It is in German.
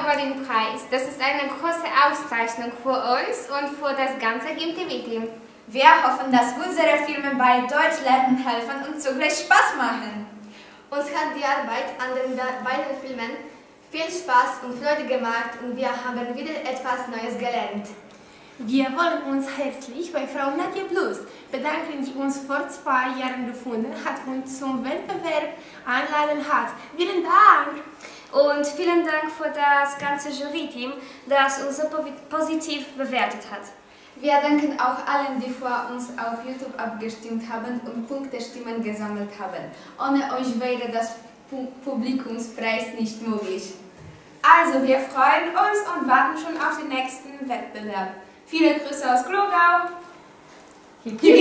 aber den Preis. Das ist eine große Auszeichnung für uns und für das ganze GIMTV-Team. Wir hoffen, dass unsere Filme bei Deutschlernen helfen und zugleich Spaß machen. Uns hat die Arbeit an den beiden Filmen viel Spaß und Freude gemacht und wir haben wieder etwas Neues gelernt. Wir wollen uns herzlich bei Frau Nadja Plus bedanken, die uns vor 2 Jahren gefunden hat und zum Wettbewerb einladen hat. Vielen Dank! Und vielen Dank für das ganze Jury-Team, das uns so positiv bewertet hat. Wir danken auch allen, die vor uns auf YouTube abgestimmt haben und Punktestimmen gesammelt haben. Ohne euch wäre das Publikumspreis nicht möglich. Also, wir freuen uns und warten schon auf den nächsten Wettbewerb. Viele Grüße aus Glogau!